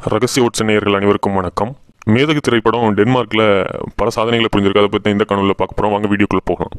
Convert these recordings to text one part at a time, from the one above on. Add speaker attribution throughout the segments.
Speaker 1: ரகசிய ஓட்ஸ் நேயர்கள் அனைவருக்கும் வணக்கம். மேதகு திரைப்படம் டென்மார்க்கில் பல சாதனைகளை புரிஞ்சிருக்கு. அதை பற்றி இந்த காணொலியில் பார்க்க போகிறோம். வாங்க வீடியோக்குள்ளே போகலாம்.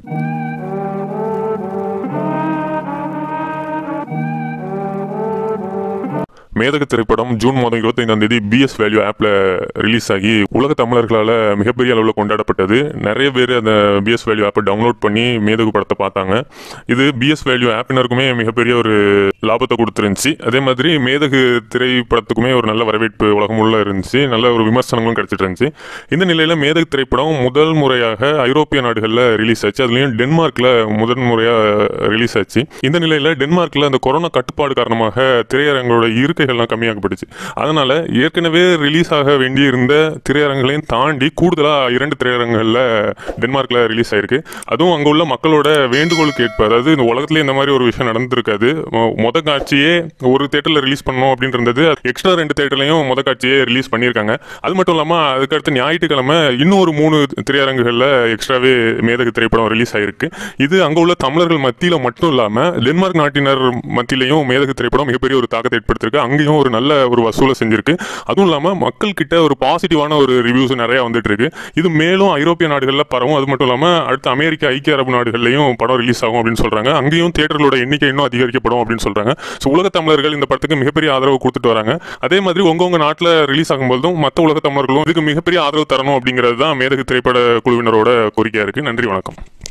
Speaker 1: மேதகு திரைப்படம் ஜூன் மாதம் 25ஆம் தேதி BS Value ஆப்பில் ரிலீஸ் ஆகி உலக தமிழர்களால் மிகப்பெரிய அளவில் கொண்டாடப்பட்டது. நிறைய பேர் அந்த BS Value ஆப்பை டவுன்லோட் பண்ணி மேதகு படத்தை பார்த்தாங்க. இது BS Value ஆப்பினருக்குமே மிகப்பெரிய ஒரு லாபத்தை கொடுத்துருந்துச்சு. அதே மாதிரி மேதகு திரைப்படத்துக்குமே ஒரு நல்ல வரவேற்பு உலகம் உள்ள இருந்துச்சு. நல்ல ஒரு விமர்சனங்களும் கிடைச்சிட்டு இருந்துச்சு. இந்த நிலையில் மேதகு திரைப்படம் முதல் முறையாக ஐரோப்பிய நாடுகளில் ரிலீஸ் ஆச்சு. அதுலேயும் டென்மார்க்கில் முதல் முறையாக ரிலீஸ் ஆச்சு. இந்த நிலையில் டென்மார்க்கில் அந்த கொரோனா கட்டுப்பாடு காரணமாக திரையரங்களோட இருக்கைகள்லாம் கம்மியாகப்பட்டுச்சு. அதனால ஏற்கனவே ரிலீஸ் ஆக வேண்டியிருந்த திரையரங்களையும் தாண்டி கூடுதலாக 2 திரையரங்குகளில் டென்மார்க்கில் ரிலீஸ் ஆயிருக்கு. அதுவும் அங்கே உள்ள மக்களோட வேண்டுகோளுக்கு ஏற்ப, அதாவது இந்த உலகத்துல இந்த மாதிரி ஒரு விஷயம் நடந்திருக்காது. மொத காட்சியே ஒரு தியேட்டரில் ரிலீஸ் பண்ணணும் அப்படின்னு இருந்தது. எக்ஸ்ட்ரா 2 தியேட்டர்லையும் மொத காட்சியே ரிலீஸ் பண்ணியிருக்காங்க. அது மட்டும் இல்லாமல் அதுக்கடுத்து ஞாயிற்றுக்கிழமை இன்னும் ஒரு 3 திரையரங்குகளில் எக்ஸ்ட்ராவே மேதகு திரைப்படம் ரிலீஸ் ஆயிருக்கு. இது அங்கே உள்ள தமிழர்கள் மத்தியில் மட்டும் இல்லாமல் டென்மார்க் நாட்டினர் மத்தியிலையும் மேதகு திரைப்படம் மிகப்பெரிய ஒரு தாக்கத்தை ஏற்படுத்திருக்கு. அங்கேயும் ஒரு நல்ல ஒரு வசூலை செஞ்சிருக்கு. அதுவும் இல்லாமல் மக்கள் கிட்ட ஒரு பாசிட்டிவான ஒரு ரிவ்யூஸ் நிறைய வந்துட்டு இருக்கு. இது மேலும் ஐரோப்பிய நாடுகளில் பரவும். அது மட்டும் இல்லாமல் அடுத்து அமெரிக்கா, ஐக்கிய அரபு நாடுகள்லையும் படம் ரிலீஸ் ஆகும் அப்படின்னு சொல்றாங்க. அங்கேயும் தியேட்டர்களோட எண்ணிக்கை இன்னும் அதிகரிக்கப்படும் அப்படின்னு சொல்றாங்க. ஸோ உலக தமிழர்கள் இந்த படத்துக்கு மிகப்பெரிய ஆதரவு கொடுத்துட்டு வராங்க. அதே மாதிரி உங்க நாட்டில் ரிலீஸ் ஆகும்போதும் மற்ற உலக தமிழர்களும் இதுக்கு மிகப்பெரிய ஆதரவு தரணும் அப்படிங்கிறது தான் மேதகு திரைப்பட குழுவினரோட கோரிக்கையா இருக்கு. நன்றி, வணக்கம்.